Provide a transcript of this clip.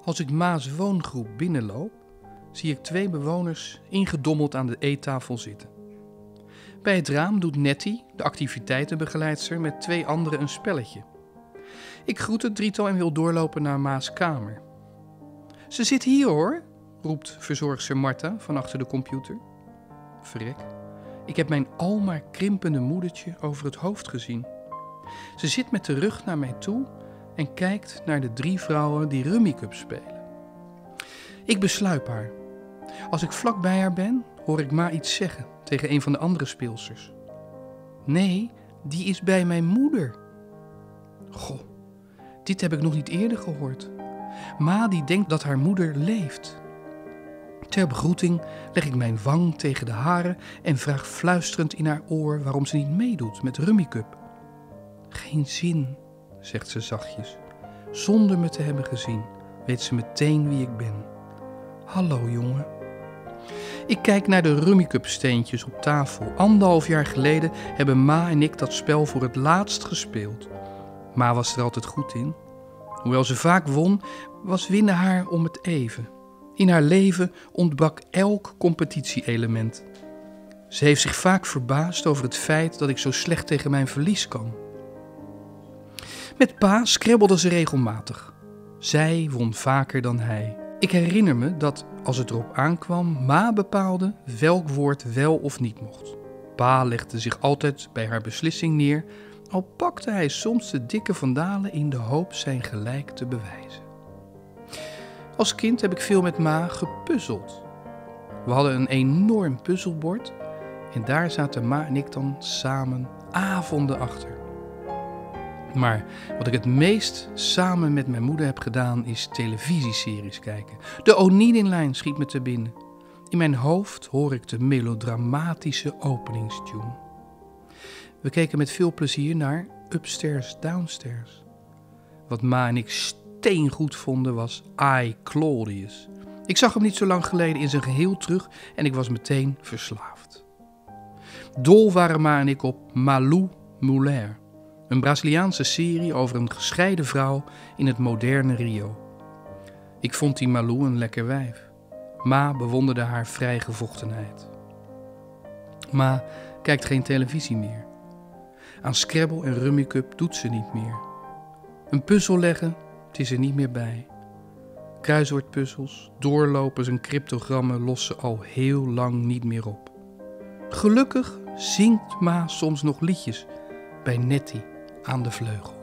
Als ik Ma's woongroep binnenloop, zie ik 2 bewoners ingedommeld aan de eettafel zitten. Bij het raam doet Nettie, de activiteitenbegeleidster, met 2 anderen een spelletje. Ik groet het drietal en wil doorlopen naar Ma's kamer. Ze zit hier hoor, roept verzorgster Marta van achter de computer. Verrek, ik heb mijn almaar krimpende moedertje over het hoofd gezien. Ze zit met de rug naar mij toe en kijkt naar de 3 vrouwen die Rummy Cup spelen. Ik besluip haar. Als ik vlak bij haar ben, hoor ik Ma iets zeggen tegen een van de andere speelsters. Nee, die is bij mijn moeder. Goh, dit heb ik nog niet eerder gehoord. Ma die denkt dat haar moeder leeft. Ter begroeting leg ik mijn wang tegen de hare en vraag fluisterend in haar oor waarom ze niet meedoet met Rummy Cup. Geen zin, zegt ze zachtjes. Zonder me te hebben gezien, weet ze meteen wie ik ben. Hallo jongen. Ik kijk naar de Rummy Cup steentjes op tafel. 1,5 jaar geleden hebben Ma en ik dat spel voor het laatst gespeeld. Ma was er altijd goed in. Hoewel ze vaak won, was winnen haar om het even. In haar leven ontbrak elk competitie-element. Ze heeft zich vaak verbaasd over het feit dat ik zo slecht tegen mijn verlies kan. Met Pa scrabbelde ze regelmatig. Zij won vaker dan hij. Ik herinner me dat, als het erop aankwam, Ma bepaalde welk woord wel of niet mocht. Pa legde zich altijd bij haar beslissing neer, al pakte hij soms de dikke vandalen in de hoop zijn gelijk te bewijzen. Als kind heb ik veel met Ma gepuzzeld. We hadden een enorm puzzelbord en daar zaten Ma en ik dan samen avonden achter. Maar wat ik het meest samen met mijn moeder heb gedaan is televisieseries kijken. De Oninenlijn schiet me te binnen. In mijn hoofd hoor ik de melodramatische openingstune. We keken met veel plezier naar Upstairs, Downstairs. Wat Ma en ik steengoed vonden was I, Claudius. Ik zag hem niet zo lang geleden in zijn geheel terug en ik was meteen verslaafd. Dol waren Ma en ik op Malou Mulher. Een Braziliaanse serie over een gescheiden vrouw in het moderne Rio. Ik vond die Malou een lekker wijf. Ma bewonderde haar vrijgevochtenheid. Ma kijkt geen televisie meer. Aan Scrabble en Rummy Cup doet ze niet meer. Een puzzel leggen, het is er niet meer bij. Kruiswoordpuzzels, doorlopers en cryptogrammen lossen al heel lang niet meer op. Gelukkig zingt Ma soms nog liedjes bij Nettie aan de vleugel.